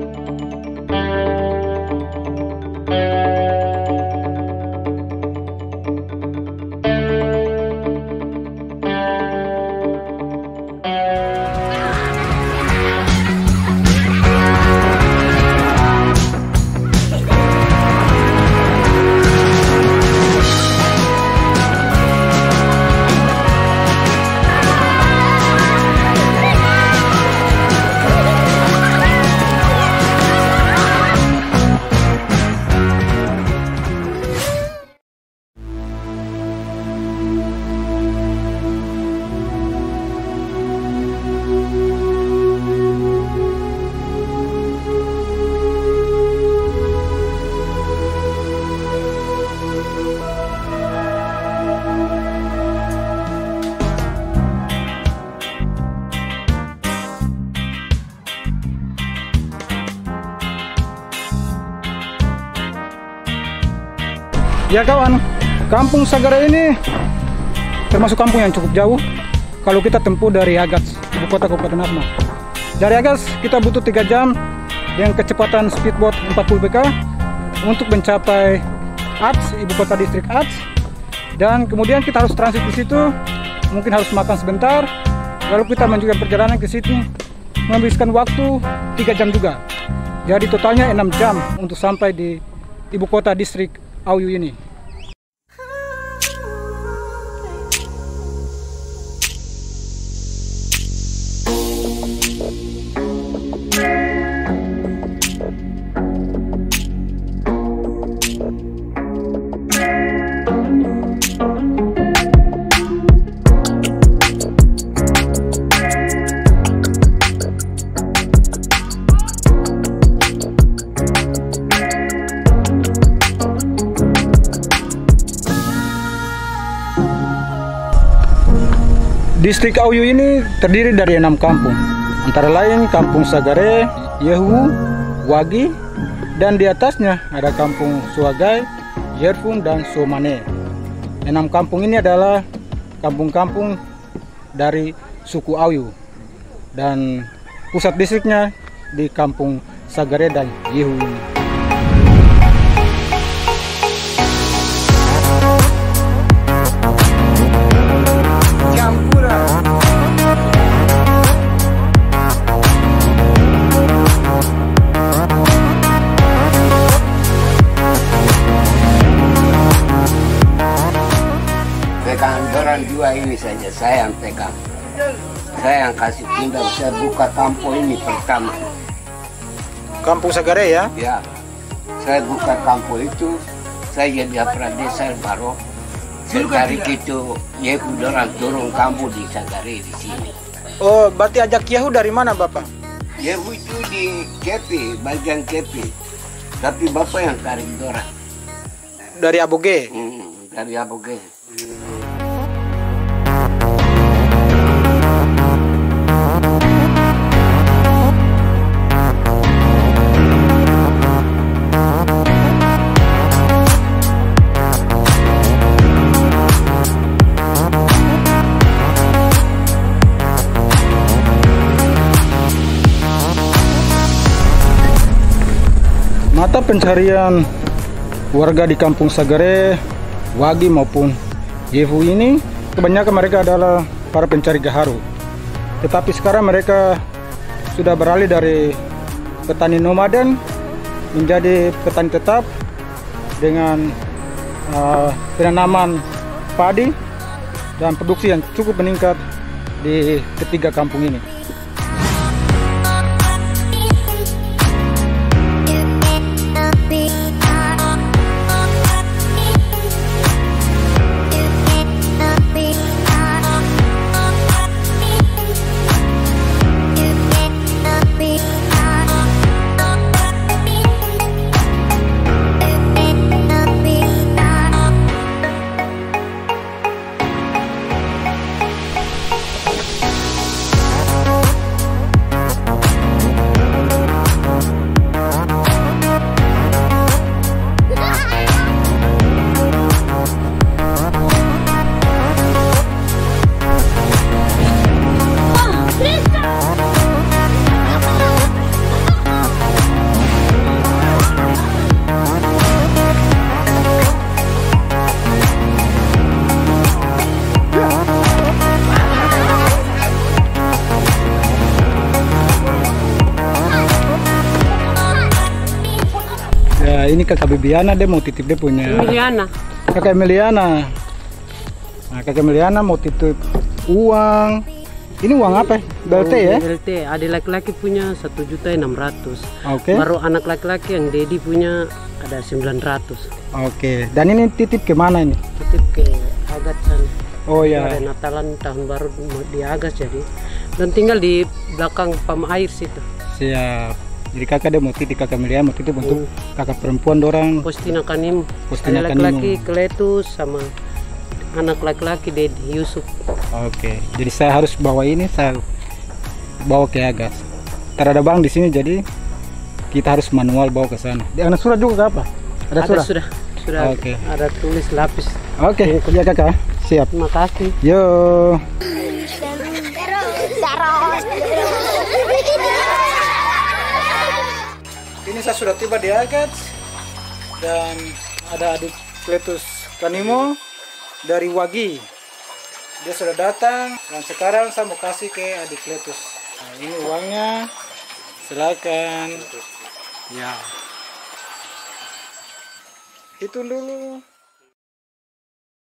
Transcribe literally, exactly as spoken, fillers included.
Ya kawan, Kampung Sagare ini termasuk kampung yang cukup jauh kalau kita tempuh dari Agats, ibu kota Kabupaten Asmat. Dari Agats kita butuh tiga jam dengan kecepatan speedboat empat puluh B K untuk mencapai Ats, ibu kota distrik Ats. Dan kemudian kita harus transit di situ, mungkin harus makan sebentar, lalu kita melanjutkan perjalanan ke situ, menghabiskan waktu tiga jam juga. Jadi totalnya enam jam untuk sampai di ibu kota distrik Auyu ini. Distrik Auyu ini terdiri dari enam kampung, antara lain Kampung Sagare, Yehu, Wagi, dan di atasnya ada Kampung Suagai, Yerfung, dan Somane. Enam kampung ini adalah kampung-kampung dari suku Auyu, dan pusat distriknya di Kampung Sagare dan Yehu ini. Dua ini saja saya yang pegang, saya yang kasih pindah, saya buka kampung ini pertama. Kampung Sagare ya? Ya, saya buka kampung itu, saya jadi kepala desa baru. Dari itu, Yehu dorang turun kampung di Sagare di sini. Oh, berarti ajak Yehu dari mana Bapak? Yehu itu di Kepi, bagian Kepi, tapi Bapak yang tarik dorang. Dari Aboge? Hmm, dari Aboge. Mata pencarian warga di Kampung Sagare, Wagi maupun Yehu ini kebanyakan mereka adalah para pencari gaharu. Tetapi sekarang mereka sudah beralih dari petani nomaden menjadi petani tetap dengan uh, penanaman padi dan produksi yang cukup meningkat di ketiga kampung ini. Ya ini kakak Bibiana, dia mau titip dia punya. Emiliana. Kakak Emiliana. Nah, kakak Emiliana mau titip uang. Ini uang apa? B L T ya? B L T. Adik laki-laki punya satu juta enam ratus. Oke. Baru anak laki-laki yang Dedi punya ada sembilan ratus. Oke. Dan ini titip kemana ini? Titip ke Agat sana. Oh ya. Ada Natalan tahun baru di Agas jadi. Dan tinggal di belakang pam air situ. Siap. Jadi kakak dia mau titip, kakak Emiliana mau titip untuk kakak perempuan dorang. Postina Kanim. Postina Ada laki-laki Kletus sama anak laki-laki Dedi Yusuf. Oke, jadi saya harus bawa ini, saya bawa ke Agas. Tidak ada bank di sini, jadi kita harus manual bawa ke sana. Di anak surat juga apa? Ada, Ada surat? sudah. Sudah Oke. ada tulis lapis. Oke, ya kakak, siap. Terima kasih. Yo. Ini saya sudah tiba di Agas dan ada adik Kletus Kanimo dari Wagi. Dia sudah datang dan sekarang saya mau kasih ke adik Kletus. Nah, ini uangnya, silakan. Ya, hitung dulu.